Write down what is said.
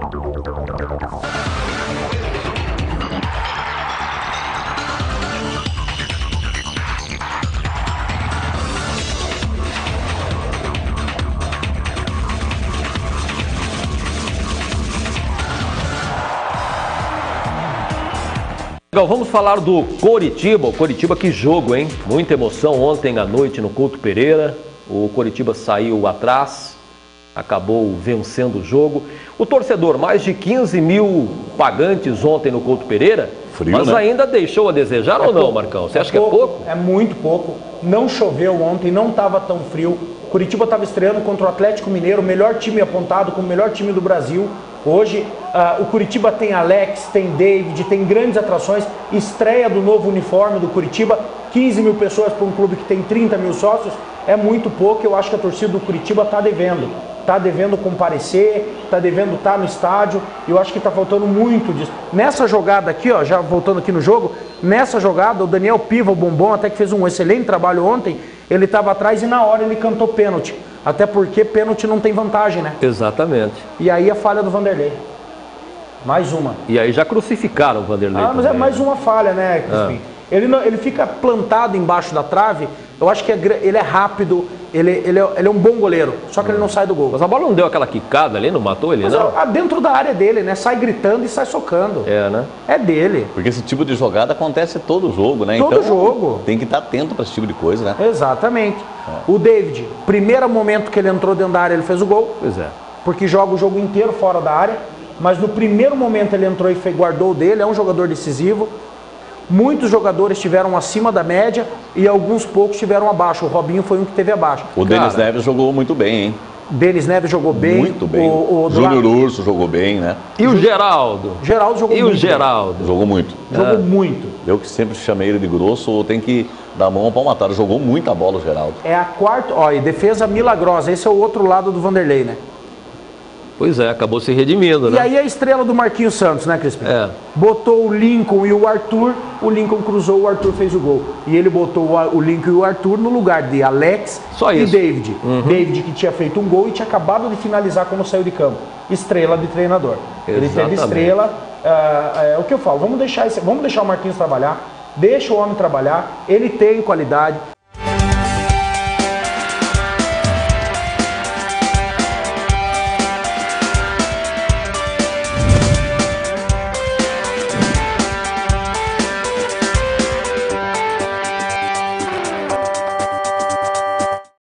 Legal, vamos falar do Coritiba. O Coritiba, que jogo, hein? Muita emoção ontem à noite no Couto Pereira. O Coritiba saiu atrás, acabou vencendo o jogo. O torcedor, mais de 15 mil pagantes ontem no Couto Pereira, frio, mas né? Ainda deixou a desejar ou não, Marcão? Você acha que é pouco? É muito pouco. Não choveu ontem, não estava tão frio. Curitiba estava estreando contra o Atlético Mineiro, o melhor time apontado como o melhor time do Brasil. Hoje, o Curitiba tem Alex, tem David, tem grandes atrações. Estreia do novo uniforme do Curitiba, 15 mil pessoas para um clube que tem 30 mil sócios, é muito pouco. Eu acho que a torcida do Curitiba está devendo. Está devendo comparecer, está devendo estar no estádio. Eu acho que está faltando muito disso. Nessa jogada aqui, ó, já voltando aqui no jogo, nessa jogada, o Daniel Piva, o Bombom, até que fez um excelente trabalho ontem, ele estava atrás e na hora ele cantou pênalti. Até porque pênalti não tem vantagem, né? Exatamente. E aí a falha do Vanderlei. Mais uma. E aí já crucificaram o Vanderlei. Mas também, é mais uma falha, né, Crispim? Ele fica plantado embaixo da trave. Eu acho que ele é rápido, ele é um bom goleiro, só que ele não sai do gol. Mas a bola não deu aquela quicada ali, não matou ele, não? Dentro da área dele, né? Sai gritando e sai socando. É, né? É dele. Porque esse tipo de jogada acontece todo jogo, né? Todo jogo. Tem que estar atento para esse tipo de coisa, né? Exatamente. O David, primeiro momento que ele entrou dentro da área, ele fez o gol. Pois é. Porque joga o jogo inteiro fora da área. Mas no primeiro momento ele entrou e guardou o dele, é um jogador decisivo. Muitos jogadores tiveram acima da média e alguns poucos tiveram abaixo. O Robinho foi um que teve abaixo. O Denis Neves jogou muito bem, hein? Denis Neves jogou bem. Muito bem. O Júnior Urso jogou bem, né? E o Geraldo? Geraldo jogou muito. E o Geraldo? Jogou muito. Jogou muito. Eu que sempre chamei ele de grosso, tem que dar mão ao palmatório. Jogou muita bola o Geraldo. É a quarta, ó, e defesa milagrosa. Esse é o outro lado do Vanderlei, né? Pois é, acabou se redimindo, né? E aí a estrela do Marquinhos Santos, né, Crispim? É. Botou o Lincoln e o Arthur, o Lincoln cruzou, o Arthur fez o gol. E ele botou o Lincoln e o Arthur no lugar de Alex e David. David que tinha feito um gol e tinha acabado de finalizar quando saiu de campo. Estrela de treinador. Ele teve estrela, o que eu falo, vamos deixar o Marquinhos trabalhar, deixa o homem trabalhar, ele tem qualidade.